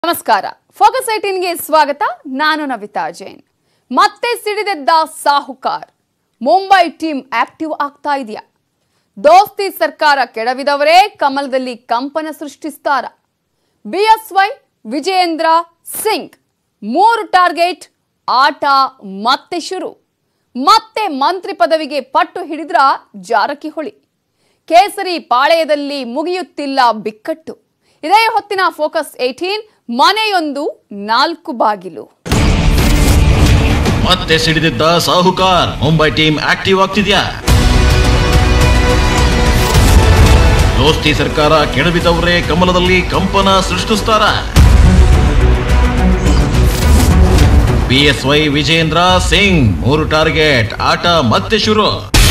ನಮಸ್ಕಾರ ಫೋಕಸ್ 18 ಗೆ ಸ್ವಾಗತ ನಾನು ನವಿತಾ ಜೈನ್ ಮತ್ತೆ ಸಿಡಿದೆದ್ದ ಸಾಹುಕಾರ್ ಮುಂಬೈ ಟೀಮ್ ಆಕ್ಟಿವ್ ಆಗ್ತಾ ಇದೆಯಾ ದೋಸ್ತಿ ಸರ್ಕಾರ ಕೆಡವಿದವರೇ ಕಮಲದಲ್ಲಿ ಕಂಪನ ಸೃಷ್ಟಿಸ್ತಾರ ಬಿಎಸ್ವೈ ವಿಜಯೇಂದ್ರ ಸಿಂಗ್ 3 ಟಾರ್ಗೆಟ್ ಆಟ ಮತ್ತೆ ಶುರು ಮತ್ತೆ ಮಂತ್ರಿ ಪದವಿಗೆ ಪಟ್ಟು ಹಿಡಿದ್ರ ಜಾರಕಿಹೊಳಿ ಕೇಸರಿ ಪಾಳೆಯದಲ್ಲಿ ಮುಗಿಯುತ್ತಿಲ್ಲ ಬಿಕ್ಕಟ್ಟು ಇದೇ ಹೊತ್ತಿನ ಫೋಕಸ್ 18 ಮನೆಯೊಂದು 4 ಬಾಗಿಲು ಮತ್ತೆ ಸಿಡಿದಿದ್ದ ಸಾಹುಕಾರ್ ಮುಂಬೈ ಟೀಮ್ ಆಕ್ಟಿವ್ ಆಗ್ತಿದ್ಯಾ ದೋಸ್ತಿ ಸರ್ಕಾರ ಕೆಡವಿದವರೇ ಕಮಲದಲ್ಲಿ ಕಂಪನ ಸೃಷ್ಟಿಸ್ತಾರ ಬಿಎಸ್ವೈ ವಿಜಯೇಂದ್ರ ಸಿಂಗ್ 3 ಟಾರ್ಗೆಟ್ ಆಟ ಮತ್ತೆ ಶುರು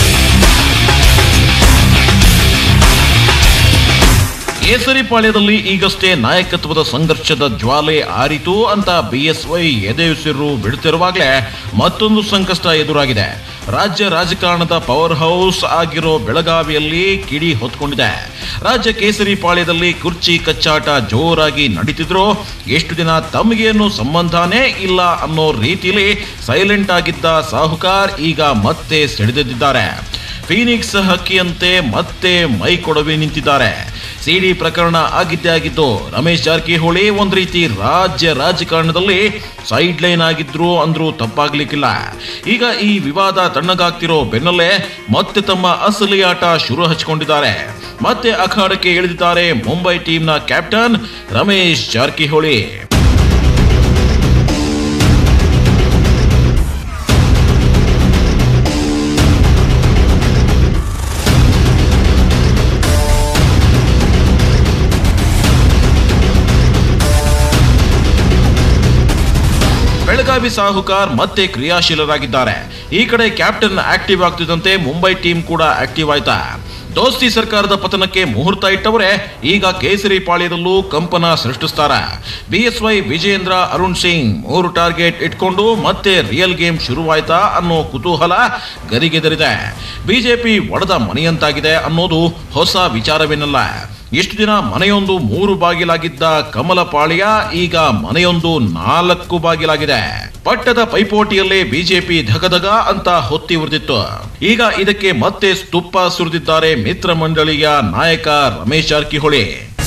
ಕೇಸರಿ ಪಾಳ್ಯದಲ್ಲಿ ಈಗಷ್ಟೇ ನಾಯಕತ್ವದ ಸಂಘರ್ಷದ ಜ್ವಾಲೆ ಆರಿತು ಅಂತ ಬಿಎಸ್ವೈ ಎದೆಯುಸಿರು ಬಿಡುತ್ತಿರುವಾಗಲೇ ಮತ್ತೊಂದು ಸಂಕಷ್ಟ ಎದುರಾಗಿದೆ ರಾಜ್ಯ ರಾಜಕಾರಣದ ಪವರ್ ಹೌಸ್ ಆಗಿರೋ ಬೆಳಗಾವಿಯಲ್ಲಿ ಕಿಡಿ ಹೊತ್ಕೊಂಡಿದೆ ರಾಜ್ಯ ಕೇಸರಿ ಪಾಳ್ಯದಲ್ಲಿ ಕುರ್ಚಿ ಕಚ್ಚಾಟ ಜೋರಾಗಿ ನಡೀತಿದ್ರು ಎಷ್ಟು ದಿನ ತಮಗೇನು ಸಂಬಂಧನೇ ಇಲ್ಲ ಅನ್ನೋ ರೀತಿಯಲ್ಲಿ ಸೈಲೆಂಟ್ ಆಗಿದ್ದ ಸಾಹುಕಾರ್ ಈಗ ಮತ್ತೆ ಸಿಡಿದಿದ್ದಾರೆ ಫೀನಿಕ್ಸ್ ಹಕ್ಕಿಯಂತೆ ಮತ್ತೆ ಮೈ ಕೊಡವಿ ನಿಂತಿದ್ದಾರೆ ಸಿಡಿ ಪ್ರಕರಣ ಆಗಿದ್ದೇ ಆಗಿದ್ದು ರಮೇಶ್ ಜಾರಕಿಹೊಳಿ ಒಂದ್ ರೀತಿ ರಾಜ್ಯ ರಾಜಕಾರಣದಲ್ಲಿ ಸೈಡ್ ಲೈನ್ ಆಗಿದ್ರು ಅಂದ್ರೂ ತಪ್ಪಾಗ್ಲಿಕ್ಕಿಲ್ಲ ಈಗ ಈ ವಿವಾದ ತಣ್ಣಗಾಗ್ತಿರೋ ಬೆನ್ನಲ್ಲೇ ಮತ್ತೆ ತಮ್ಮ ಅಸಲಿ ಆಟ ಶುರು ಹಚ್ಕೊಂಡಿದ್ದಾರೆ ಮತ್ತೆ ಅಖಾಡಕ್ಕೆ ಇಳಿದಿದ್ದಾರೆ ಮುಂಬೈ ಟೀಮ್ನ ಕ್ಯಾಪ್ಟನ್ ರಮೇಶ್ ಜಾರಕಿಹೊಳಿ ಬೆಳಗಾವಿ ಸಾಹುಕಾರ್ ಮತ್ತೆ ಕ್ರಿಯಾಶೀಲರಾಗಿದ್ದಾರೆ ಈ ಕಡೆ ಕ್ಯಾಪ್ಟನ್ ಆಕ್ಟಿವ್ ಆಗ್ತಿದ್ದಂತೆ ಮುಂಬೈ ಟೀಮ್ ಕೂಡ ಆಕ್ಟಿವ್ ಆಯ್ತಾ ದೋಸ್ತಿ ಸರ್ಕಾರದ ಪತನಕ್ಕೆ ಮುಹೂರ್ತ ಇಟ್ಟವರೇ ಈಗ ಕೇಸರಿ ಪಾಳ್ಯದಲ್ಲೂ ಕಂಪನ ಸೃಷ್ಟಿಸ್ತಾರ ಬಿಎಸ್ವೈ ವಿಜಯೇಂದ್ರ ಅರುಣ್ ಸಿಂಗ್ 3 ಟಾರ್ಗೆಟ್ ಇಟ್ಕೊಂಡು ಮತ್ತೆ ರಿಯಲ್ ಗೇಮ್ ಶುರುವಾಯ್ತಾ ಅನ್ನೋ ಕುತೂಹಲ ಗರಿಗೆದರಿದೆ ಬಿಜೆಪಿ ಒಡೆದ ಮನೆಯಂತಾಗಿದೆ ಅನ್ನೋದು ಹೊಸ ವಿಚಾರವೇನಲ್ಲ ಎಷ್ಟು ದಿನ ಮನೆಯೊಂದು 3 ಬಾಗಿಲಾಗಿದ್ದ ಕಮಲ ಪಾಳ್ಯ ಈಗ ಮನೆಯೊಂದು 4 ಬಾಗಿಲಾಗಿದೆ ಪಟ್ಟದ ಪೈಪೋಟಿಯಲ್ಲೇ ಬಿಜೆಪಿ ಧಗಧಗ ಅಂತ ಹೊತ್ತಿ ಉರಿದಿತ್ತು ಈಗ ಇದಕ್ಕೆ ಮತ್ತೆ ತುಪ್ಪ ಸುರಿದಿದ್ದಾರೆ ಮಿತ್ರ ಮಂಡಳಿಯ ನಾಯಕ ರಮೇಶ್ ಜಾರಕಿಹೊಳಿ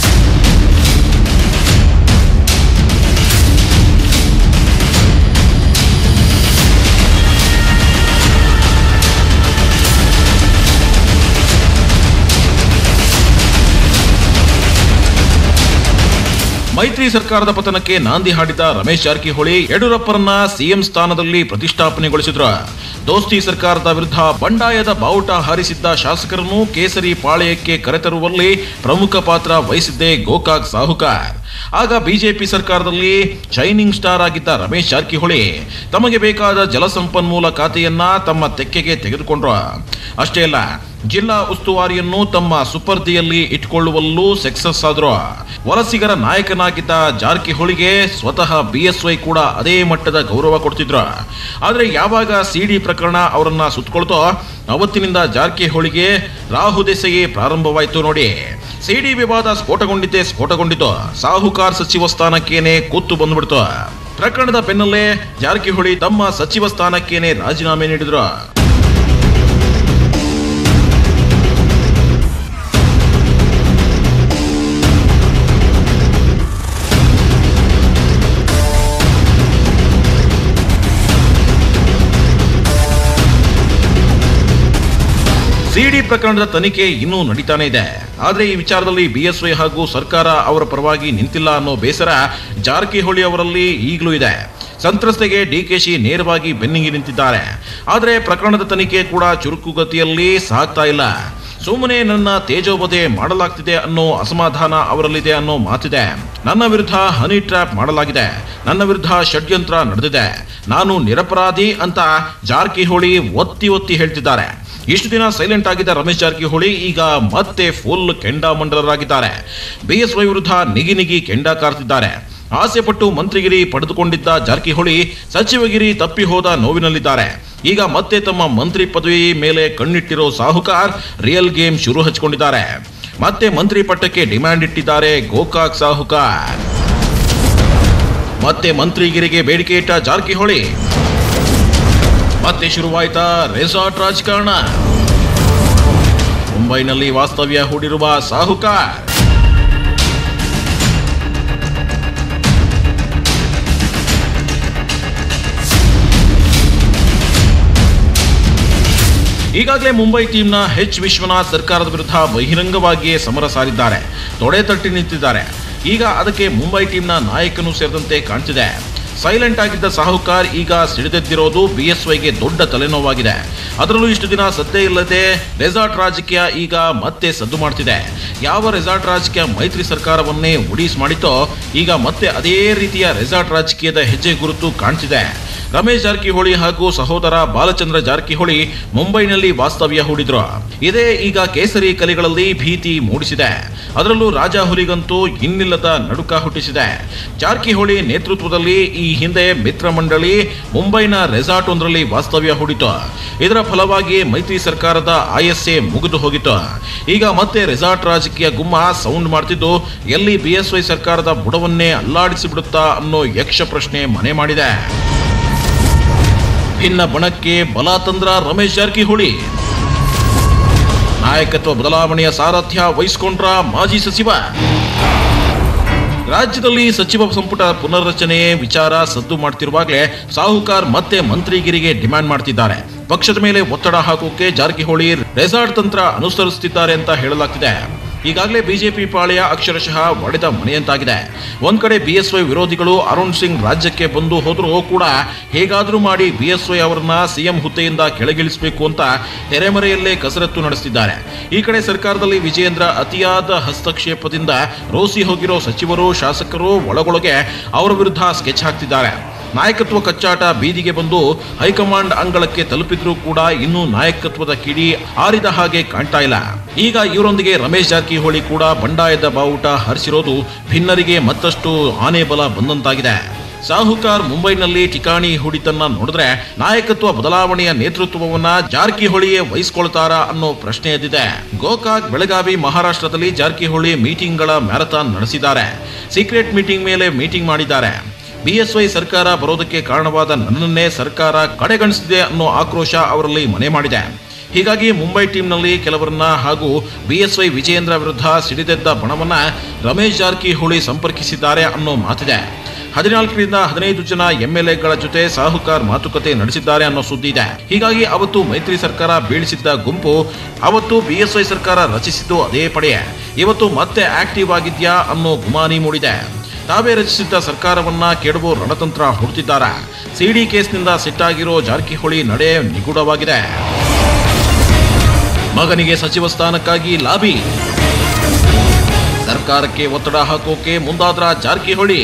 ಮೈತ್ರಿ ಸರ್ಕಾರದ ಪತನಕ್ಕೆ ನಾಂದಿ ಹಾಡಿದ ರಮೇಶ್ ಜಾರಕಿಹೊಳಿ ಯಡಿಯೂರಪ್ಪರನ್ನ ಸಿಎಂ ಸ್ಥಾನದಲ್ಲಿ ಪ್ರತಿಷ್ಠಾಪನೆಗೊಳಿಸಿದ್ರು ದೋಸ್ತಿ ಸರ್ಕಾರದ ವಿರುದ್ಧ ಬಂಡಾಯದ ಬಾವುಟ ಹಾರಿಸಿದ್ದ ಶಾಸಕರನ್ನು ಕೇಸರಿ ಪಾಳ್ಯಕ್ಕೆ ಕರೆತರುವಲ್ಲಿ ಪ್ರಮುಖ ಪಾತ್ರ ವಹಿಸಿದ್ದೇ ಗೋಕಾಕ್ ಸಾಹುಕಾರ್ ಆಗ ಬಿಜೆಪಿ ಸರ್ಕಾರದಲ್ಲಿ ಶೈನಿಂಗ್ ಸ್ಟಾರ್ ಆಗಿದ್ದ ರಮೇಶ್ ಜಾರಕಿಹೊಳಿ ತಮಗೆ ಬೇಕಾದ ಜಲಸಂಪನ್ಮೂಲ ಖಾತೆಯನ್ನ ತಮ್ಮ ತೆಕ್ಕೆಗೆ ತೆಗೆದುಕೊಂಡ್ರು ಅಷ್ಟೇ ಅಲ್ಲ ಜಿಲ್ಲಾ ಉಸ್ತುವಾರಿಯನ್ನು ತಮ್ಮ ಸುಪರ್ದಿಯಲ್ಲಿ ಇಟ್ಕೊಳ್ಳುವಲ್ಲೂ ಸಕ್ಸಸ್ ಆದ್ರು ವಲಸಿಗರ ನಾಯಕನಾಗಿದ್ದ ಜಾರಕಿಹೊಳಿಗೆ ಸ್ವತಃ ಬಿಎಸ್ವೈ ಕೂಡ ಅದೇ ಮಟ್ಟದ ಗೌರವ ಕೊಡ್ತಿದ್ರು ಆದ್ರೆ ಯಾವಾಗ ಸಿಡಿ ಪ್ರಕರಣ ಅವರನ್ನ ಸುತ್ತಕೊಳ್ತೋ ಅವತ್ತಿನಿಂದ ಜಾರಕಿಹೊಳಿಗೆ ರಾಹು ದೆಸೆಯೇ ಪ್ರಾರಂಭವಾಯಿತು ನೋಡಿ ಸಿಡಿ ವಿವಾದ ಸ್ಫೋಟಗೊಂಡಿತ್ತು ಸಾಹುಕಾರ್ ಸಚಿವ ಸ್ಥಾನಕ್ಕೇನೆ ಕೂತು ಬಂದ್ಬಿಡ್ತು ಪ್ರಕರಣದ ಬೆನ್ನಲ್ಲೇ ಜಾರಕಿಹೊಳಿ ತಮ್ಮ ಸಚಿವ ಸ್ಥಾನಕ್ಕೇನೆ ರಾಜೀನಾಮೆ ನೀಡಿದ್ರು ಸಿಡಿ ಪ್ರಕರಣದ ತನಿಖೆ ಇನ್ನೂ ನಡೀತಾನೆ ಇದೆ ಆದ್ರೆ ಈ ವಿಚಾರದಲ್ಲಿ ಬಿಎಸ್ವೈ ಹಾಗೂ ಸರ್ಕಾರ ಅವರ ಪರವಾಗಿ ನಿಂತಿಲ್ಲ ಅನ್ನೋ ಬೇಸರ ಜಾರಕಿಹೊಳಿ ಅವರಲ್ಲಿ ಈಗಲೂ ಇದೆ ಸಂತ್ರಸ್ತೆಗೆ ಡಿಕೆಶಿ ನೇರವಾಗಿ ಬೆನ್ನಿಗೆ ನಿಂತಿದ್ದಾರೆ ಆದ್ರೆ ಪ್ರಕರಣದ ತನಿಖೆ ಕೂಡ ಚುರುಕುಗತಿಯಲ್ಲಿ ಸಾಗ್ತಾ ಇಲ್ಲ ಸುಮ್ಮನೆ ನನ್ನ ತೇಜೋವಧೆ ಮಾಡಲಾಗ್ತಿದೆ ಅನ್ನೋ ಅಸಮಾಧಾನ ಅವರಲ್ಲಿದೆ ಅನ್ನೋ ಮಾತಿದೆ ನನ್ನ ವಿರುದ್ಧ ಹನಿ ಟ್ರ್ಯಾಪ್ ಮಾಡಲಾಗಿದೆ ನನ್ನ ವಿರುದ್ಧ ಷಡ್ಯಂತ್ರ ನಡೆದಿದೆ ನಾನು ನಿರಪರಾಧಿ ಅಂತ ಜಾರಕಿಹೊಳಿ ಒತ್ತಿ ಹೇಳ್ತಿದ್ದಾರೆ ಇಷ್ಟು ದಿನ ಸೈಲೆಂಟ್ ಆಗಿದ್ದ ರಮೇಶ್ ಜಾರಕಿಹೊಳಿ ಈಗ ಮತ್ತೆ ಫುಲ್ ಕೆಂಡಾಮಂಡಲರಾಗಿದ್ದಾರೆ ಬಿಎಸ್ವೈ ವಿರುದ್ಧ ನಿಗಿ ಕೆಂಡ ಕಾರ್ತಿದ್ದಾರೆ ಆಸೆ ಪಟ್ಟು ಮಂತ್ರಿಗಿರಿ ಪಡೆದುಕೊಂಡಿದ್ದ ಜಾರಕಿಹೊಳಿ ಸಚಿವಗಿರಿ ತಪ್ಪಿ ಹೋದ ನೋವಿನಲ್ಲಿದ್ದಾರೆ ಈಗ ಮತ್ತೆ ತಮ್ಮ ಮಂತ್ರಿ ಪದವಿ ಮೇಲೆ ಕಣ್ಣಿಟ್ಟಿರೋ ಸಾಹುಕಾರ್ ರಿಯಲ್ ಗೇಮ್ ಶುರು ಹಚ್ಚಿಕೊಂಡಿದ್ದಾರೆ ಮತ್ತೆ ಮಂತ್ರಿ ಪಟ್ಟಕ್ಕೆ ಡಿಮ್ಯಾಂಡ್ ಇಟ್ಟಿದ್ದಾರೆ ಗೋಕಾಕ್ ಸಾಹುಕಾರ್ ಮತ್ತೆ ಮಂತ್ರಿಗಿರಿಗೆ ಬೇಡಿಕೆ ಇಟ್ಟ ಜಾರಕಿಹೊಳಿ. ಮತ್ತೆ ಶುರುವಾಯ್ತಾ ರೆಸಾರ್ಟ್ ರಾಜಕಾರಣ. ಮುಂಬೈನಲ್ಲಿ ವಾಸ್ತವ್ಯ ಹೂಡಿರುವ ಸಾಹುಕಾರ್. ಈಗಾಗಲೇ ಮುಂಬೈ ಟೀಮ್ನ ವಿಶ್ವನಾಥ್ ಸರ್ಕಾರದ ವಿರುದ್ಧ ಬಹಿರಂಗವಾಗಿಯೇ ಸಮರ ಸಾರಿದ್ದಾರೆ, ತೊಡೆ ತಟ್ಟಿ ನಿಂತಿದ್ದಾರೆ. ಈಗ ಅದಕ್ಕೆ ಮುಂಬೈ ಟೀಮ್ನ ನಾಯಕನೂ ಸೇರಿದಂತೆ ಕಾಣ್ತಿದೆ. ಸೈಲೆಂಟ್ ಆಗಿದ್ದ ಸಾಹುಕಾರ್ ಈಗ ಸಿಡಿದೆದ್ದಿರೋದು ಬಿಎಸ್ವೈಗೆ ದೊಡ್ಡ ತಲೆನೋವಾಗಿದೆ. ಅದರಲ್ಲೂ ಇಷ್ಟು ದಿನ ಸದ್ದೇ ಇಲ್ಲದೆ ರೆಸಾರ್ಟ್ ರಾಜಕೀಯ ಈಗ ಮತ್ತೆ ಸದ್ದು ಮಾಡ್ತಿದೆ. ಯಾವ ರೆಸಾರ್ಟ್ ರಾಜಕೀಯ ಮೈತ್ರಿ ಸರ್ಕಾರವನ್ನೇ ಒಡಿಸ್ ಮಾಡಿತೋ, ಈಗ ಮತ್ತೆ ಅದೇ ರೀತಿಯ ರೆಸಾರ್ಟ್ ರಾಜಕೀಯದ ಹೆಜ್ಜೆ ಗುರುತು ಕಾಣ್ತಿದೆ. ರಮೇಶ್ ಜಾರಕಿಹೊಳಿ ಹಾಗೂ ಸಹೋದರ ಬಾಲಚಂದ್ರ ಜಾರಕಿಹೊಳಿ ಮುಂಬೈನಲ್ಲಿ ವಾಸ್ತವ್ಯ ಹೂಡಿದ್ರು. ಇದೇ ಈಗ ಕೇಸರಿ ಕಲಿಗಳಲ್ಲಿ ಭೀತಿ ಮೂಡಿಸಿದೆ. ಅದರಲ್ಲೂ ರಾಜಾಹುಲಿಗಂತೂ ಇನ್ನಿಲ್ಲದ ನಡುಕ ಹುಟ್ಟಿಸಿದೆ. ಜಾರಕಿಹೊಳಿ ನೇತೃತ್ವದಲ್ಲಿ ಈ ಹಿಂದೆ ಮಿತ್ರ ಮಂಡಳಿ ಮುಂಬೈನ ರೆಸಾರ್ಟ್ ಒಂದರಲ್ಲಿ ವಾಸ್ತವ್ಯ ಹೂಡಿತು. ಇದರ ಫಲವಾಗಿ ಮೈತ್ರಿ ಸರ್ಕಾರದ ಆಯಸ್ಸೆ ಮುಗಿದು ಹೋಗಿತ್ತು. ಈಗ ಮತ್ತೆ ರೆಸಾರ್ಟ್ ರಾಜಕೀಯ ಗುಮ್ಮ ಸೌಂಡ್ ಮಾಡ್ತಿದ್ದು, ಎಲ್ಲಿ ಬಿಎಸ್ವೈ ಸರ್ಕಾರದ ಬುಡವನ್ನೇ ಅಲ್ಲಾಡಿಸಿಬಿಡುತ್ತಾ ಅನ್ನೋ ಯಕ್ಷ ಪ್ರಶ್ನೆ ಮನೆ ಮಾಡಿದೆ. ಭಿನ್ನ ಬಣಕ್ಕೆ ಬಲ ತಂದ್ರ ರಮೇಶ್ ಜಾರಕಿಹೊಳಿ. ನಾಯಕತ್ವ ಬದಲಾವಣೆಯ ಸಾರಥ್ಯ ವಹಿಸಿಕೊಂಡ್ರ ಮಾಜಿ ಸಚಿವ. ರಾಜ್ಯದಲ್ಲಿ ಸಚಿವ ಸಂಪುಟ ಪುನರ್ರಚನೆ ವಿಚಾರ ಸದ್ದು ಮಾಡ್ತಿರುವಾಗಲೇ ಸಾಹುಕಾರ್ ಮತ್ತೆ ಮಂತ್ರಿಗಿರಿಗೆ ಡಿಮ್ಯಾಂಡ್ ಮಾಡ್ತಿದ್ದಾರೆ. ಪಕ್ಷದ ಮೇಲೆ ಒತ್ತಡ ಹಾಕೋಕೆ ಜಾರಕಿಹೊಳಿ ರೆಸಾರ್ಟ್ ತಂತ್ರ ಅನುಸರಿಸುತ್ತಿದ್ದಾರೆ ಅಂತ ಹೇಳಲಾಗ್ತಿದೆ. ಈಗಾಗಲೇ ಬಿಜೆಪಿ ಪಾಳೆಯ ಅಕ್ಷರಶಃ ಒಡೆದ ಮನೆಯಂತಾಗಿದೆ. ಒಂದ್ ಕಡೆ ಬಿಎಸ್ವೈ ವಿರೋಧಿಗಳು ಅರುಣ್ ಸಿಂಗ್ ರಾಜ್ಯಕ್ಕೆ ಬಂದು ಹೋದರೂ ಕೂಡ ಹೇಗಾದರೂ ಮಾಡಿ ಬಿಎಸ್ವೈ ಅವರನ್ನ ಸಿಎಂ ಹುದ್ದೆಯಿಂದ ಕೆಳಗಿಳಿಸಬೇಕು ಅಂತ ತೆರೆಮರೆಯಲ್ಲೇ ಕಸರತ್ತು ನಡೆಸುತ್ತಿದ್ದಾರೆ. ಈ ಕಡೆ ಸರ್ಕಾರದಲ್ಲಿ ವಿಜಯೇಂದ್ರ ಅತಿಯಾದ ಹಸ್ತಕ್ಷೇಪದಿಂದ ರೋಸಿ ಹೋಗಿರೋ ಸಚಿವರು ಶಾಸಕರು ಒಳಗೊಳಗೆ ಅವರ ವಿರುದ್ಧ ಸ್ಕೆಚ್ ಹಾಕ್ತಿದ್ದಾರೆ. ನಾಯಕತ್ವ ಕಚ್ಚಾಟ ಬೀದಿಗೆ ಬಂದು ಹೈಕಮಾಂಡ್ ಅಂಗಳಕ್ಕೆ ತಲುಪಿದ್ರೂ ಕೂಡ ಇನ್ನೂ ನಾಯಕತ್ವದ ಕಿಡಿ ಆರಿದ ಹಾಗೆ ಕಾಣ್ತಾ ಇಲ್ಲ. ಈಗ ಇವರೊಂದಿಗೆ ರಮೇಶ್ ಜಾರಕಿಹೊಳಿ ಕೂಡ ಬಂಡಾಯದ ಬಾವುಟ ಹರಿಸಿರೋದು ಭಿನ್ನರಿಗೆ ಮತ್ತಷ್ಟು ಆನೆ ಬಲ ಬಂದಂತಾಗಿದೆ. ಸಾಹುಕಾರ್ ಮುಂಬೈನಲ್ಲಿ ಠಿಕಾಣಿ ಹೂಡಿತನ್ನ ನೋಡಿದ್ರೆ ನಾಯಕತ್ವ ಬದಲಾವಣೆಯ ನೇತೃತ್ವವನ್ನ ಜಾರಕಿಹೊಳಿಯೇ ವಹಿಸಿಕೊಳ್ತಾರಾ ಅನ್ನೋ ಪ್ರಶ್ನೆ ಎದ್ದಿದೆ. ಗೋಕಾಕ್, ಬೆಳಗಾವಿ, ಮಹಾರಾಷ್ಟ್ರದಲ್ಲಿ ಜಾರಕಿಹೊಳಿ ಮೀಟಿಂಗ್ಗಳ ಮ್ಯಾರಥಾನ್ ನಡೆಸಿದ್ದಾರೆ. ಸೀಕ್ರೆಟ್ ಮೀಟಿಂಗ್ ಮೇಲೆ ಮೀಟಿಂಗ್ ಮಾಡಿದ್ದಾರೆ. ಬಿಎಸ್ವೈ ಸರ್ಕಾರ ಬರೋದಕ್ಕೆ ಕಾರಣವಾದ ನನ್ನನ್ನೇ ಸರ್ಕಾರ ಕಡೆಗಣಿಸಿದೆ ಅನ್ನೋ ಆಕ್ರೋಶ ಅವರಲ್ಲಿ ಮನೆ ಮಾಡಿದೆ. ಹೀಗಾಗಿ ಮುಂಬೈ ಟೀಮ್ನಲ್ಲಿ ಕೆಲವರನ್ನ ಹಾಗೂ ಬಿಎಸ್ವೈ ವಿಜಯೇಂದ್ರ ವಿರುದ್ಧ ಸಿಡಿದೆದ್ದ ಬಣವನ್ನ ರಮೇಶ್ ಜಾರಕಿಹೊಳಿ ಸಂಪರ್ಕಿಸಿದ್ದಾರೆ ಅನ್ನೋ ಮಾತಿದೆ. 14ರಿಂದ 15 ಜನ ಎಂಎಲ್ಎಗಳ ಜೊತೆ ಸಾಹುಕಾರ್ ಮಾತುಕತೆ ನಡೆಸಿದ್ದಾರೆ ಅನ್ನೋ ಸುದ್ದಿ ಇದೆ. ಹೀಗಾಗಿ ಅವತ್ತು ಮೈತ್ರಿ ಸರ್ಕಾರ ಬೀಳಿಸಿದ್ದ ಗುಂಪು ಅವತ್ತು ಬಿಎಸ್ವೈ ಸರ್ಕಾರ ರಚಿಸಿದ್ದು ಅದೇ ಪಡೆ ಇವತ್ತು ಮತ್ತೆ ಆಕ್ಟಿವ್ ಆಗಿದ್ಯಾ ಅನ್ನೋ ಗುಮಾನಿ ಮೂಡಿದೆ. ತಾವೇ ರಚಿಸಿದ್ದ ಸರ್ಕಾರವನ್ನ ಕೆಡವೋ ರಣತಂತ್ರ ಹುಡುತ್ತಿದ್ದಾರೆ. ಸಿಡಿ ಕೇಸ್ನಿಂದ ಸಿಟ್ಟಾಗಿರೋ ಜಾರಕಿಹೊಳಿ ನಡೆ ನಿಗೂಢವಾಗಿದೆ. ಮಗನಿಗೆ ಸಚಿವ ಸ್ಥಾನಕ್ಕಾಗಿ ಲಾಬಿ. ಸರ್ಕಾರಕ್ಕೆ ಒತ್ತಡ ಹಾಕೋಕೆ ಮುಂದಾದ್ರ ಜಾರಕಿಹೊಳಿ.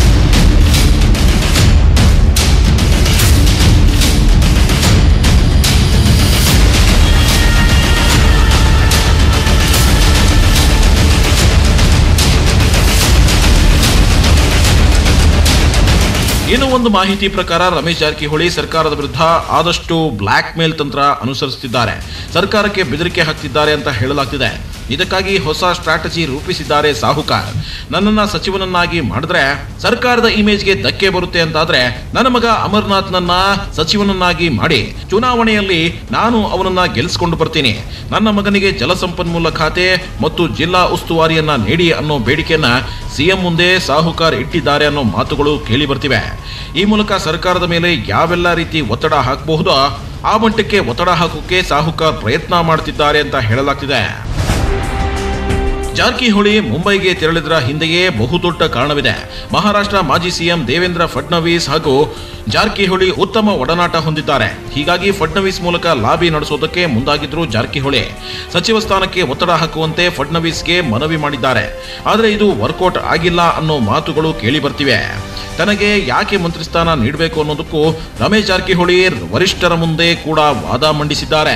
ಇನ್ನು ಒಂದು ಮಾಹಿತಿ ಪ್ರಕಾರ ರಮೇಶ್ ಜಾರಕಿಹೊಳಿ ಸರ್ಕಾರದ ವಿರುದ್ಧ ಆದಷ್ಟು ಬ್ಲಾಕ್ ಮೇಲ್ ತಂತ್ರ ಅನುಸರಿಸುತ್ತಿದ್ದಾರೆ. ಸರ್ಕಾರಕ್ಕೆ ಬೆದರಿಕೆ ಹಾಕ್ತಿದ್ದಾರೆ ಅಂತ ಹೇಳಲಾಗ್ತಿದೆ. ಇದಕ್ಕಾಗಿ ಹೊಸ ಸ್ಟ್ರಾಟಜಿ ರೂಪಿಸಿದ್ದಾರೆ ಸಾಹುಕಾರ್. ನನ್ನನ್ನ ಸಚಿವನನ್ನಾಗಿ ಮಾಡಿದ್ರೆ ಸರ್ಕಾರದ ಇಮೇಜ್ಗೆ ಧಕ್ಕೆ ಬರುತ್ತೆ ಅಂತಾದ್ರೆ ನನ್ನ ಮಗ ಅಮರ್ನಾಥ್ನನ್ನ ಸಚಿವನನ್ನಾಗಿ ಮಾಡಿ ಚುನಾವಣೆಯಲ್ಲಿ ನಾನು ಅವನನ್ನ ಗೆಲ್ಲಿಸಿಕೊಂಡು ಬರ್ತೀನಿ. ನನ್ನ ಮಗನಿಗೆ ಜಲಸಂಪನ್ಮೂಲ ಖಾತೆ ಮತ್ತು ಜಿಲ್ಲಾ ಉಸ್ತುವಾರಿಯನ್ನ ನೀಡಿ ಅನ್ನೋ ಬೇಡಿಕೆಯನ್ನ ಸಿಎಂ ಮುಂದೆ ಸಾಹುಕಾರ್ ಇಟ್ಟಿದ್ದಾರೆ ಅನ್ನೋ ಮಾತುಗಳು ಕೇಳಿ ಬರ್ತಿವೆ. ಈ ಮೂಲಕ ಸರ್ಕಾರದ ಮೇಲೆ ಯಾವೆಲ್ಲ ರೀತಿ ಒತ್ತಡ ಹಾಕಬಹುದೋ ಆ ಮಟ್ಟಕ್ಕೆ ಒತ್ತಡ ಹಾಕೋಕೆ ಸಾಹುಕಾರ್ ಪ್ರಯತ್ನ ಮಾಡ್ತಿದ್ದಾರೆ ಅಂತ ಹೇಳಲಾಗ್ತಿದೆ. ಜಾರಕಿಹೊಳಿ ಮುಂಬೈಗೆ ತೆರಳಿದ್ರ ಹಿಂದೆಯೇ ಬಹುದೊಡ್ಡ ಕಾರಣವಿದೆ. ಮಹಾರಾಷ್ಟ್ರ ಮಾಜಿ ಸಿಎಂ ದೇವೇಂದ್ರ ಫಡ್ನವೀಸ್ ಹಾಗೂ ಜಾರಕಿಹೊಳಿ ಉತ್ತಮ ಒಡನಾಟ ಹೊಂದಿದ್ದಾರೆ. ಹೀಗಾಗಿ ಫಡ್ನವೀಸ್ ಮೂಲಕ ಲಾಬಿ ನಡೆಸೋದಕ್ಕೆ ಮುಂದಾಗಿದ್ರು ಜಾರಕಿಹೊಳಿ. ಸಚಿವ ಸ್ಥಾನಕ್ಕೆ ಒತ್ತಡ ಹಾಕುವಂತೆ ಫಡ್ನವೀಸ್ಗೆ ಮನವಿ ಮಾಡಿದ್ದಾರೆ. ಆದರೆ ಇದು ವರ್ಕೌಟ್ ಆಗಿಲ್ಲ ಅನ್ನೋ ಮಾತುಗಳು ಕೇಳಿ ಬರ್ತಿವೆ. ತನಗೆ ಯಾಕೆ ಮಂತ್ರಿ ಸ್ಥಾನ ನೀಡಬೇಕು ಅನ್ನೋದಕ್ಕೂ ರಮೇಶ್ ಜಾರಕಿಹೊಳಿ ವರಿಷ್ಠರ ಮುಂದೆ ಕೂಡ ವಾದ ಮಂಡಿಸಿದ್ದಾರೆ.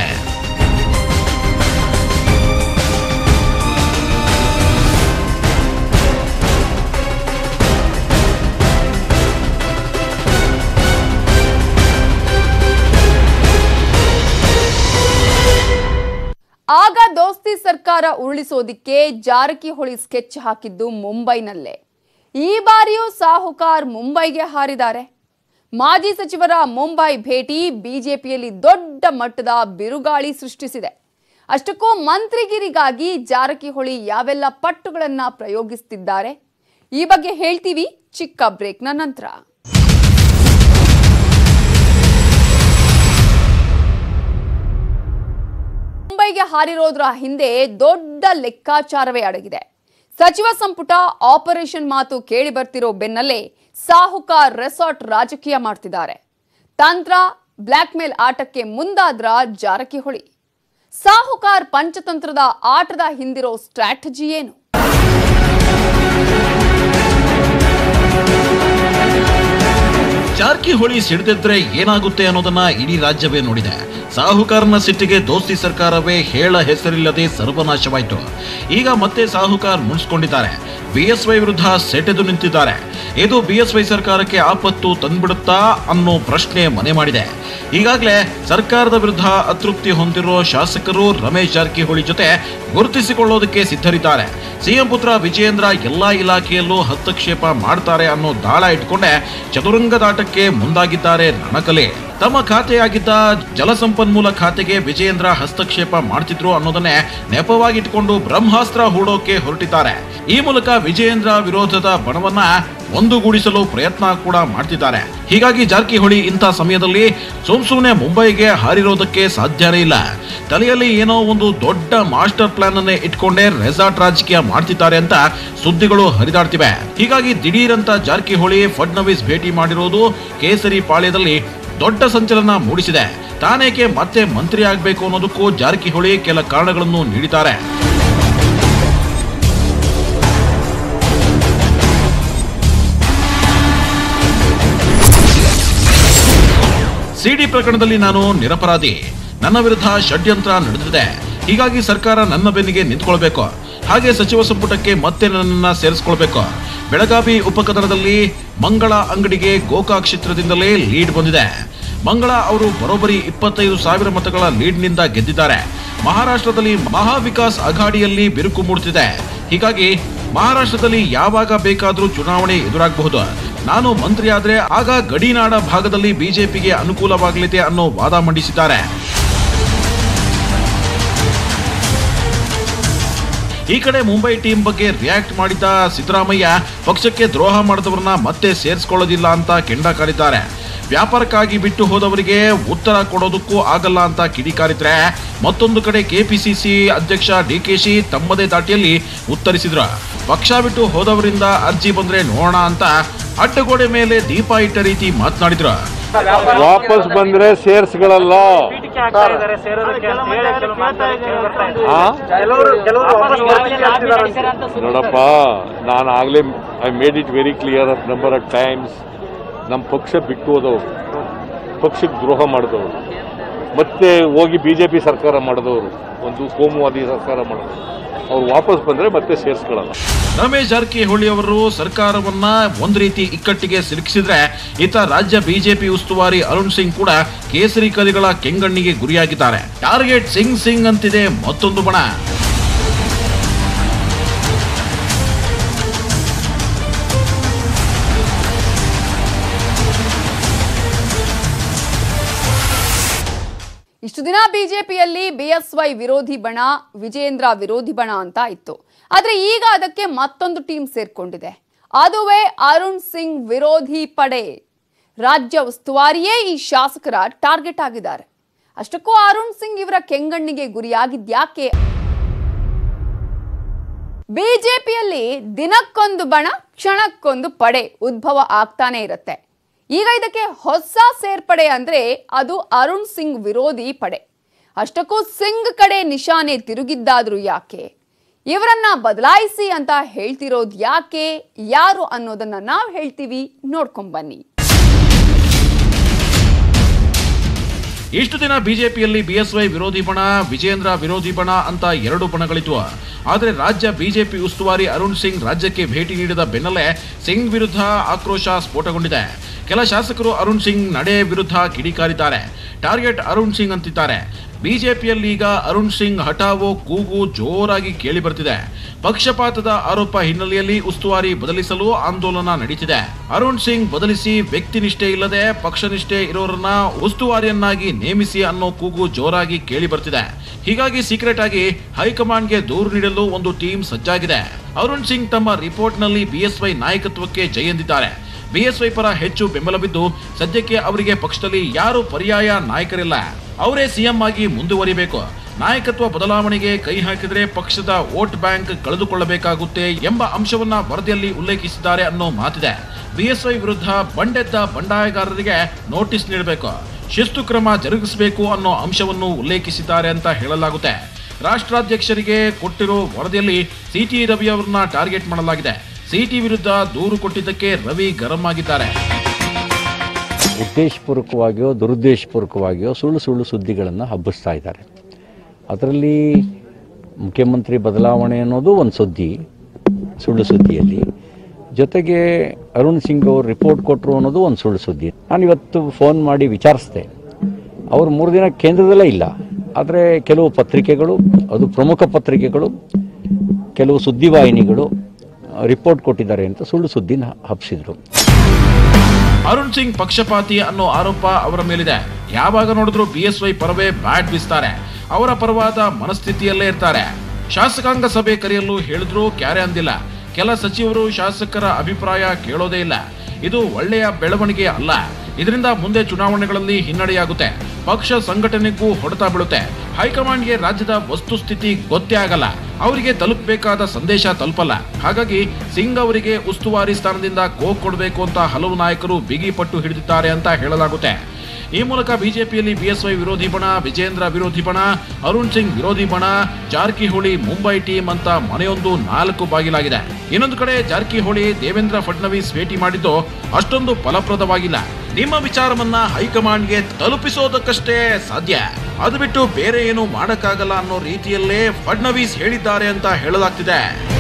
ಆಗ ದೋಸ್ತಿ ಸರ್ಕಾರ ಉರುಳಿಸೋದಿಕ್ಕೆ ಜಾರಕಿಹೊಳಿ ಸ್ಕೆಚ್ ಹಾಕಿದ್ದು ಮುಂಬೈನಲ್ಲೇ. ಈ ಬಾರಿಯೂ ಸಾಹುಕಾರ್ ಮುಂಬೈಗೆ ಹಾರಿದ್ದಾರೆ. ಮಾಜಿ ಸಚಿವರ ಮುಂಬೈ ಭೇಟಿ ಬಿಜೆಪಿಯಲ್ಲಿ ದೊಡ್ಡ ಮಟ್ಟದ ಬಿರುಗಾಳಿ ಸೃಷ್ಟಿಸಿದೆ. ಅಷ್ಟಕ್ಕೂ ಮಂತ್ರಿಗಿರಿಗಾಗಿ ಜಾರಕಿಹೊಳಿ ಯಾವೆಲ್ಲ ಪಟ್ಟುಗಳನ್ನ ಪ್ರಯೋಗಿಸುತ್ತಿದ್ದಾರೆ ಈ ಬಗ್ಗೆ ಹೇಳ್ತೀವಿ ಚಿಕ್ಕ ಬ್ರೇಕ್ನ ನಂತರ. ಮುಂಬೈಗೆ ಹಾರಿರೋದ್ರ ಹಿಂದೆ ದೊಡ್ಡ ಲೆಕ್ಕಾಚಾರವೇ ಅಡಗಿದೆ. ಸಚಿವ ಸಂಪುಟ ಆಪರೇಷನ್ ಮಾತು ಕೇಳಿ ಬರ್ತಿರೋ ಬೆನ್ನಲ್ಲೇ ಸಾಹುಕಾರ್ ರೆಸಾರ್ಟ್ ರಾಜಕೀಯ ಮಾಡ್ತಿದ್ದಾರೆ. ತಂತ್ರ ಬ್ಲಾಕ್ ಮೇಲ್ ಆಟಕ್ಕೆ ಮುಂದಾದ್ರ ಜಾರಕಿಹೊಳಿ. ಸಾಹುಕಾರ್ ಪಂಚತಂತ್ರದ ಆಟದ ಹಿಂದಿರೋ ಸ್ಟ್ರಾಟಜಿ ಏನು? ಜಾರಕಿಹೊಳಿ ಸಿಡಿದಿದ್ರೆ ಏನಾಗುತ್ತೆ ಅನ್ನೋದನ್ನ ಇಡೀ ರಾಜ್ಯವೇ ನೋಡಿದೆ. ಸಾಹುಕಾರನ ಸಿಟ್ಟಿಗೆ ದೋಸ್ತಿ ಸರ್ಕಾರವೇ ಹೇಳ ಹೆಸರಿಲ್ಲದೆ ಸರ್ವನಾಶವಾಯಿತು. ಈಗ ಮತ್ತೆ ಸಾಹುಕಾರ್ ಮುನ್ಸ್ಕೊಂಡಿದ್ದಾರೆ. ಬಿಎಸ್ವೈ ವಿರುದ್ಧ ಸೆಟೆದು ನಿಂತಿದ್ದಾರೆ. ಇದು ಬಿಎಸ್ವೈ ಸರ್ಕಾರಕ್ಕೆ ಆಪತ್ತು ತಂದ್ಬಿಡುತ್ತಾ ಅನ್ನೋ ಪ್ರಶ್ನೆ ಮನೆ ಮಾಡಿದೆ. ಈಗಾಗಲೇ ಸರ್ಕಾರದ ವಿರುದ್ಧ ಅತೃಪ್ತಿ ಹೊಂದಿರುವ ಶಾಸಕರು ರಮೇಶ್ ಜಾರಕಿಹೊಳಿ ಜೊತೆ ಗುರುತಿಸಿಕೊಳ್ಳೋದಕ್ಕೆ ಸಿದ್ಧರಿದ್ದಾರೆ. ಸಿಎಂ ಪುತ್ರ ವಿಜಯೇಂದ್ರ ಎಲ್ಲಾ ಇಲಾಖೆಯಲ್ಲೂ ಹಸ್ತಕ್ಷೇಪ ಮಾಡ್ತಾರೆ ಅನ್ನೋ ದಾಳ ಇಟ್ಕೊಂಡೆ ಚದುರಂಗದಾಟಕ್ಕೆ ಮುಂದಾಗಿದ್ದಾರೆ ರಣಕಲೆ. ತಮ್ಮ ಖಾತೆಯಾಗಿದ್ದ ಜಲಸಂಪನ್ಮೂಲ ಖಾತೆಗೆ ವಿಜಯೇಂದ್ರ ಹಸ್ತಕ್ಷೇಪ ಮಾಡ್ತಿದ್ರು ಅನ್ನೋದನ್ನೇ ನೆಪವಾಗಿಟ್ಕೊಂಡು ಬ್ರಹ್ಮಾಸ್ತ್ರ ಹೂಡೋಕೆ ಹೊರಟಿದ್ದಾರೆ. ಈ ಮೂಲಕ ವಿಜಯೇಂದ್ರ ವಿರೋಧದ ಬಣವನ್ನ ಒಂದುಗೂಡಿಸಲು ಪ್ರಯತ್ನ ಕೂಡ ಮಾಡ್ತಿದ್ದಾರೆ. ಹೀಗಾಗಿ ಜಾರಕಿಹೊಳಿ ಇಂಥ ಸಮಯದಲ್ಲಿ ಸುಮ್ಸುಮ್ನೆ ಮುಂಬೈಗೆ ಹಾರಿರೋದಕ್ಕೆ ಸಾಧ್ಯನೇ ಇಲ್ಲ. ತಲೆಯಲ್ಲಿ ಏನೋ ಒಂದು ದೊಡ್ಡ ಮಾಸ್ಟರ್ ಪ್ಲಾನ್ ಅನ್ನೇ ಇಟ್ಕೊಂಡೇ ರೆಸಾರ್ಟ್ ರಾಜಕೀಯ ಮಾಡ್ತಿದ್ದಾರೆ ಅಂತ ಸುದ್ದಿಗಳು ಹರಿದಾಡ್ತಿವೆ. ಹೀಗಾಗಿ ದಿಢೀರಂತ ಜಾರಕಿಹೊಳಿ ಫಡ್ನವೀಸ್ ಭೇಟಿ ಮಾಡಿರೋದು ಕೇಸರಿ ಪಾಳ್ಯದಲ್ಲಿ ದೊಡ್ಡ ಸಂಚಲನ ಮೂಡಿಸಿದೆ. ತಾನೇಕೆ ಮತ್ತೆ ಮಂತ್ರಿ ಆಗಬೇಕು ಅನ್ನೋದಕ್ಕೂ ಜಾರಕಿಹೊಳಿ ಕೆಲ ಕಾರಣಗಳನ್ನು ನೀಡಿದ್ದಾರೆ. ಸಿಡಿ ಪ್ರಕರಣದಲ್ಲಿ ನಾನು ನಿರಪರಾಧಿ. ನನ್ನ ವಿರುದ್ಧ ಷಡ್ಯಂತ್ರ ನಡೆದಿದೆ. ಹೀಗಾಗಿ ಸರ್ಕಾರ ನನ್ನ ಬೆನ್ನಿಗೆ ನಿಂತ್ಕೊಳ್ಬೇಕು. ಹಾಗೆ ಸಚಿವ ಸಂಪುಟಕ್ಕೆ ಮತ್ತೆ ನನ್ನನ್ನ ಸೇರಿಸ್ಕೊಳ್ಬೇಕು. ಬೆಳಗಾವಿ ಉಪಕದನದಲ್ಲಿ ಮಂಗಳ ಅಂಗಡಿಗೆ ಗೋಕಾಕ್ ಕ್ಷೇತ್ರದಿಂದಲೇ ಲೀಡ್ ಬಂದಿದೆ. ಮಂಗಳ ಅವರು ಬರೋಬ್ಬರಿ 25,000 ಮತಗಳ ಲೀಡ್ನಿಂದ ಗೆದ್ದಿದ್ದಾರೆ. ಮಹಾರಾಷ್ಟ್ರದಲ್ಲಿ ಮಹಾವಿಕಾಸ್ ಅಘಾಡಿಯಲ್ಲಿ ಬಿರುಕು ಮೂಡುತ್ತಿದೆ. ಹೀಗಾಗಿ ಮಹಾರಾಷ್ಟ್ರದಲ್ಲಿ ಯಾವಾಗ ಬೇಕಾದರೂ ಚುನಾವಣೆ ಎದುರಾಗಬಹುದು. ನಾನು ಮಂತ್ರಿ ಆದ್ರೆ ಆಗ ಗಡಿನಾಡ ಭಾಗದಲ್ಲಿ ಬಿಜೆಪಿಗೆ ಅನುಕೂಲವಾಗಲಿದೆ ಅನ್ನೋ ವಾದ ಮಂಡಿಸಿದ್ದಾರೆ. ಈ ಕಡೆ ಮುಂಬೈ ಟೀಮ್ ಬಗ್ಗೆ ರಿಯಾಕ್ಟ್ ಮಾಡಿದ್ದ ಸಿದ್ದರಾಮಯ್ಯ ಪಕ್ಷಕ್ಕೆ ದ್ರೋಹ ಮಾಡಿದವರನ್ನ ಮತ್ತೆ ಸೇರಿಸಿಕೊಳ್ಳೋದಿಲ್ಲ ಅಂತ ಕೆಂಡ ಕಾರಿದ್ದಾರೆ. ವ್ಯಾಪಾರಕ್ಕಾಗಿ ಬಿಟ್ಟು ಹೋದವರಿಗೆ ಉತ್ತರ ಕೊಡೋದಕ್ಕೂ ಆಗಲ್ಲ ಅಂತ ಕಿಡಿಕಾರಿದ್ರೆ, ಮತ್ತೊಂದು ಕಡೆ ಕೆಪಿಸಿಸಿ ಅಧ್ಯಕ್ಷ ಡಿಕೆಶಿ ತಮ್ಮದೇ ದಾಟಿಯಲ್ಲಿ ಉತ್ತರಿಸಿದ್ರು. ಪಕ್ಷ ಬಿಟ್ಟು ಹೋದವರಿಂದ ಅರ್ಜಿ ಬಂದ್ರೆ ನೋಡೋಣ ಅಂತ ಅಡ್ಡಗೋಡೆ ಮೇಲೆ ದೀಪ ಇಟ್ಟ ರೀತಿ ಮಾತನಾಡಿದ್ರು. ವಾಪಸ್ ಬಂದ್ರೆ ಸೇರ್ಸ್ಗಳಲ್ಲ, ನೋಡಪ್ಪ, ನಾನು ಆಗ್ಲೇ I made it very clear of number of times. ನಮ್ಮ ಪಕ್ಷ ಬಿಟ್ಟು ಹೋದವರು, ಪಕ್ಷಕ್ಕೆ ದ್ರೋಹ ಮಾಡಿದವರು, ಮತ್ತೆ ಹೋಗಿ ಬಿಜೆಪಿ ಸರ್ಕಾರ ಮಾಡಿದವರು, ಒಂದು ಕೋಮುವಾದಿ ಸರ್ಕಾರ ಮಾಡಿದವರು, ಅವ್ರು ವಾಪಸ್ ಬಂದ್ರೆ ಮತ್ತೆ ಸೇರಿಸ್ಕೊಳ್ಳಲ್ಲ. ರಮೇಶ್ ಜಾರಕಿಹೊಳಿ ಅವರು ಸರ್ಕಾರವನ್ನ ಒಂದು ರೀತಿ ಇಕ್ಕಟ್ಟಿಗೆ ಸಿಲುಕಿಸಿದ್ರೆ, ಈತ ರಾಜ್ಯ ಬಿಜೆಪಿ ಉಸ್ತುವಾರಿ ಅರುಣ್ ಸಿಂಗ್ ಕೂಡ ಕೇಸರಿ ಕಲಿಗಳ ಕೆಂಗಣ್ಣಿಗೆ ಗುರಿಯಾಗಿದ್ದಾರೆ. ಟಾರ್ಗೆಟ್ ಸಿಂಗ್ ಸಿಂಗ್ ಅಂತಿದೆ ಮತ್ತೊಂದು ಬಣ. ಇಷ್ಟು ದಿನ ಬಿಜೆಪಿಯಲ್ಲಿ ಬಿಎಸ್ವೈ ವಿರೋಧಿ ಬಣ, ವಿಜಯೇಂದ್ರ ವಿರೋಧಿ ಬಣ ಅಂತ ಇತ್ತು. ಆದ್ರೆ ಈಗ ಅದಕ್ಕೆ ಮತ್ತೊಂದು ಟೀಮ್ ಸೇರ್ಕೊಂಡಿದೆ. ಅದುವೇ ಅರುಣ್ ಸಿಂಗ್ ವಿರೋಧಿ ಪಡೆ. ರಾಜ್ಯ ಉಸ್ತುವಾರಿಯೇ ಈ ಶಾಸಕರ ಟಾರ್ಗೆಟ್ ಆಗಿದ್ದಾರೆ. ಅಷ್ಟಕ್ಕೂ ಅರುಣ್ ಸಿಂಗ್ ಇವರ ಕೆಂಗಣ್ಣಿಗೆ ಗುರಿಯಾಗಿದ್ಯಾಕೆ? ಬಿಜೆಪಿಯಲ್ಲಿ ದಿನಕ್ಕೊಂದು ಬಣ, ಕ್ಷಣಕ್ಕೊಂದು ಪಡೆ ಉದ್ಭವ ಆಗ್ತಾನೆ ಇರುತ್ತೆ. ಈಗ ಇದಕ್ಕೆ ಹೊಸ ಸೇರ್ಪಡೆ ಅಂದ್ರೆ ಅದು ಅರುಣ್ ಸಿಂಗ್ ವಿರೋಧಿ ಪಡೆ. ಅಷ್ಟಕ್ಕೂ ಸಿಂಗ್ ಕಡೆ ನಿಶಾನೆ ತಿರುಗಿದ್ದಾದ್ರೂ ಯಾಕೆ? ಇವರನ್ನ ಬದಲಾಯಿಸಿ ಅಂತ ಹೇಳ್ತಿರೋದು ಯಾಕೆ, ಯಾರು ಅನ್ನೋದನ್ನ ನಾವು ಹೇಳ್ತೀವಿ, ನೋಡ್ಕೊಂಬನ್ನಿ. ಇಷ್ಟು ದಿನ ಬಿಜೆಪಿಯಲ್ಲಿ ಬಿಎಸ್ವೈ ವಿರೋಧಿ ಬಣ, ವಿಜಯೇಂದ್ರ ವಿರೋಧಿ ಬಣ ಅಂತ ಎರಡು ಬಣಗಳಿದ್ವು. ಆದರೆ ರಾಜ್ಯ ಬಿಜೆಪಿ ಉಸ್ತುವಾರಿ ಅರುಣ್ ಸಿಂಗ್ ರಾಜ್ಯಕ್ಕೆ ಭೇಟಿ ನೀಡಿದ ಬೆನ್ನಲ್ಲೇ ಸಿಂಗ್ ವಿರುದ್ಧ ಆಕ್ರೋಶ ಸ್ಫೋಟಗೊಂಡಿದೆ. ಕೆಲ ಶಾಸಕರು ಅರುಣ್ ಸಿಂಗ್ ನಡೆ ವಿರುದ್ಧ ಕಿಡಿಕಾರಿದ್ದಾರೆ. ಟಾರ್ಗೆಟ್ ಅರುಣ್ ಸಿಂಗ್ ಅಂತಿದ್ದಾರೆ. ಬಿಜೆಪಿಯಲ್ಲೀಗ ಅರುಣ್ ಸಿಂಗ್ ಹಠಾವೋ ಕೂಗು ಜೋರಾಗಿ ಕೇಳಿ ಬರ್ತಿದೆ. ಪಕ್ಷಪಾತದ ಆರೋಪ ಹಿನ್ನೆಲೆಯಲ್ಲಿ ಉಸ್ತುವಾರಿ ಬದಲಿಸಲು ಆಂದೋಲನ ನಡೀತಿದೆ. ಅರುಣ್ ಸಿಂಗ್ ಬದಲಿಸಿ, ವ್ಯಕ್ತಿ ನಿಷ್ಠೆ ಇಲ್ಲದೆ ಪಕ್ಷ ನಿಷ್ಠೆ ಇರೋರನ್ನ ಉಸ್ತುವಾರಿಯನ್ನಾಗಿ ನೇಮಿಸಿ ಅನ್ನೋ ಕೂಗು ಜೋರಾಗಿ ಕೇಳಿ ಬರ್ತಿದೆ. ಹೀಗಾಗಿ ಸೀಕ್ರೆಟ್ ಆಗಿ ಹೈಕಮಾಂಡ್ಗೆ ದೂರು ನೀಡಲು ಒಂದು ಟೀಮ್ ಸಜ್ಜಾಗಿದೆ. ಅರುಣ್ ಸಿಂಗ್ ತಮ್ಮ ರಿಪೋರ್ಟ್ ನಲ್ಲಿ ಬಿಎಸ್ವೈ ನಾಯಕತ್ವಕ್ಕೆ ಜೈ ಎಂದಿದ್ದಾರೆ. ಬಿಎಸ್ವೈ ಪರ ಹೆಚ್ಚು ಬೆಂಬಲ ಬಿದ್ದು ಸದ್ಯಕ್ಕೆ ಅವರಿಗೆ ಪಕ್ಷದಲ್ಲಿ ಯಾರು ಪರ್ಯಾಯ ನಾಯಕರಿಲ್ಲ, ಅವರೇ ಸಿಎಂ ಆಗಿ ಮುಂದುವರಿಬೇಕು. ನಾಯಕತ್ವ ಬದಲಾವಣೆಗೆ ಕೈ ಹಾಕಿದ್ರೆ ಪಕ್ಷದ ವೋಟ್ ಬ್ಯಾಂಕ್ ಕಳೆದುಕೊಳ್ಳಬೇಕಾಗುತ್ತೆ ಎಂಬ ಅಂಶವನ್ನ ವರದಿಯಲ್ಲಿ ಉಲ್ಲೇಖಿಸಿದ್ದಾರೆ ಅನ್ನೋ ಮಾತಿದೆ. ಬಿಎಸ್ವೈ ವಿರುದ್ಧ ಬಂಡೆದ್ದ ಬಂಡಾಯಗಾರರಿಗೆ ನೋಟಿಸ್ ನೀಡಬೇಕು, ಶಿಸ್ತು ಕ್ರಮ ಜರುಗಿಸಬೇಕು ಅನ್ನೋ ಅಂಶವನ್ನು ಉಲ್ಲೇಖಿಸಿದ್ದಾರೆ ಅಂತ ಹೇಳಲಾಗುತ್ತೆ. ರಾಷ್ಟ್ರಾಧ್ಯಕ್ಷರಿಗೆ ಕೊಟ್ಟಿರೋ ವರದಿಯಲ್ಲಿ ಸಿಟಿ ರವಿ ಅವರನ್ನ ಟಾರ್ಗೆಟ್ ಮಾಡಲಾಗಿದೆ. ಸಿಟಿ ವಿರುದ್ಧ ದೂರು ಕೊಟ್ಟಿದ್ದಕ್ಕೆ ರವಿ ಗರಂ ಆಗಿದ್ದಾರೆ. ಉದ್ದೇಶಪೂರ್ವಕವಾಗಿಯೋ ದುರುದ್ದೇಶಪೂರ್ವಕವಾಗಿಯೋ ಸುಳ್ಳು ಸುದ್ದಿಗಳನ್ನು ಹಬ್ಬಿಸ್ತಾ ಇದ್ದಾರೆ. ಅದರಲ್ಲಿ ಮುಖ್ಯಮಂತ್ರಿ ಬದಲಾವಣೆ ಅನ್ನೋದು ಒಂದು ಸುಳ್ಳು ಸುದ್ದಿಯಲ್ಲಿ, ಜೊತೆಗೆ ಅರುಣ್ ಸಿಂಗ್ ಅವರು ರಿಪೋರ್ಟ್ ಕೊಟ್ಟರು ಅನ್ನೋದು ಒಂದು ಸುಳ್ಳು ಸುದ್ದಿ. ನಾನು ಇವತ್ತು ಫೋನ್ ಮಾಡಿ ವಿಚಾರಿಸಿದೆ. ಅವರು 3 ದಿನ ಕೇಂದ್ರದಲ್ಲೇ ಇಲ್ಲ, ಆದರೆ ಕೆಲವು ಪತ್ರಿಕೆಗಳು, ಅದು ಪ್ರಮುಖ ಪತ್ರಿಕೆಗಳು, ಕೆಲವು ಸುದ್ದಿವಾಹಿನಿಗಳು ರಿಪೋರ್ಟ್ ಕೊಟ್ಟಿದ್ದಾರೆ ಅಂತ ಸುಳ್ಳು ಸುದ್ದಿನ ಹಬ್ಬಿಸಿದ್ರು. ಅರುಣ್ ಸಿಂಗ್ ಪಕ್ಷಪಾತಿ ಅನ್ನೋ ಆರೋಪ ಅವರ ಮೇಲಿದೆ. ಯಾವಾಗ ನೋಡಿದ್ರು ಬಿಎಸ್ವೈ ಪರವೇ ಬ್ಯಾಟ್ ಬೀಸ್ತಾರೆ, ಅವರ ಪರವಾದ ಮನಸ್ಥಿತಿಯಲ್ಲೇ ಇರ್ತಾರೆ. ಶಾಸಕಾಂಗ ಸಭೆ ಕರೆಯಲು ಹೇಳಿದ್ರು ಕ್ಯಾರೆ ಅಂದಿಲ್ಲ. ಕೆಲ ಸಚಿವರು ಶಾಸಕರ ಅಭಿಪ್ರಾಯ ಕೇಳೋದೇ ಇಲ್ಲ. ಇದು ಒಳ್ಳೆಯ ಬೆಳವಣಿಗೆ ಅಲ್ಲ. ಇದರಿಂದ ಮುಂದೆ ಚುನಾವಣೆಗಳಲ್ಲಿ ಹಿನ್ನಡೆಯಾಗುತ್ತೆ, ಪಕ್ಷ ಸಂಘಟನೆಗೂ ಹೊಡೆತ ಬೀಳುತ್ತೆ. ಹೈಕಮಾಂಡ್ಗೆ ರಾಜ್ಯದ ವಸ್ತುಸ್ಥಿತಿ ಗೊತ್ತೇ ಆಗಲ್ಲ, ಅವರಿಗೆ ತಲುಪಬೇಕಾದ ಸಂದೇಶ ತಲುಪಲ್ಲ. ಹಾಗಾಗಿ ಸಿಂಗ್ ಅವರಿಗೆ ಉಸ್ತುವಾರಿ ಸ್ಥಾನದಿಂದ ಕೊಡಬೇಕು ಅಂತ ಹಲವು ನಾಯಕರು ಬಿಗಿ ಪಟ್ಟು ಹಿಡಿದಿದ್ದಾರೆ ಅಂತ ಹೇಳಲಾಗುತ್ತೆ. ಈ ಮೂಲಕ ಬಿಜೆಪಿಯಲ್ಲಿ ಬಿಎಸ್ವೈ ವಿರೋಧಿ ಬಣ, ವಿಜೇಂದ್ರ ವಿರೋಧಿ ಬಣ, ಅರುಣ್ ಸಿಂಗ್ ವಿರೋಧಿ ಬಣ, ಜಾರಕಿಹೊಳಿ ಮುಂಬೈ ಟೀಮ್ ಅಂತ ಮನೆಯೊಂದು 4 ಬಾಗಿಲಾಗಿದೆ. ಇನ್ನೊಂದು ಕಡೆ ಜಾರಕಿಹೊಳಿ ದೇವೇಂದ್ರ ಫಡ್ನವೀಸ್ ಭೇಟಿ ಮಾಡಿದ್ದು ಅಷ್ಟೊಂದು ಫಲಪ್ರದವಾಗಿಲ್ಲ. ನಿಮ್ಮ ವಿಚಾರವನ್ನ ಹೈಕಮಾಂಡ್ಗೆ ತಲುಪಿಸೋದಕ್ಕಷ್ಟೇ ಸಾಧ್ಯ, ಅದು ಬಿಟ್ಟು ಬೇರೆ ಏನು ಮಾಡಕ್ಕಾಗಲ್ಲ ಅನ್ನೋ ರೀತಿಯಲ್ಲೇ ಫಡ್ನವೀಸ್ ಹೇಳಿದ್ದಾರೆ ಅಂತ ಹೇಳಲಾಗ್ತಿದೆ.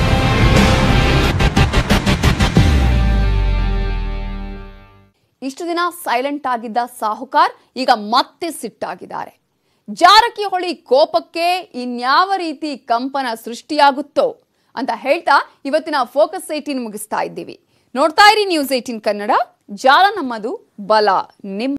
ಇಷ್ಟು ದಿನ ಸೈಲೆಂಟ್ ಆಗಿದ್ದ ಸಾಹುಕಾರ್ ಈಗ ಮತ್ತೆ ಸಿಟ್ಟಾಗಿದ್ದಾರೆ. ಜಾರಕಿಹೊಳಿ ಕೋಪಕ್ಕೆ ಇನ್ಯಾವ ರೀತಿ ಕಂಪನ ಸೃಷ್ಟಿಯಾಗುತ್ತೋ ಅಂತ ಹೇಳ್ತಾ ಇವತ್ತಿನ ಫೋಕಸ್ 18 ಮುಗಿಸ್ತಾ ಇದ್ದೀವಿ. ನೋಡ್ತಾ ಇರಿ ನ್ಯೂಸ್ 18 ಕನ್ನಡ. ಜಾಲ ನಮ್ಮದು, ಬಲ ನಿಮ್ಮ.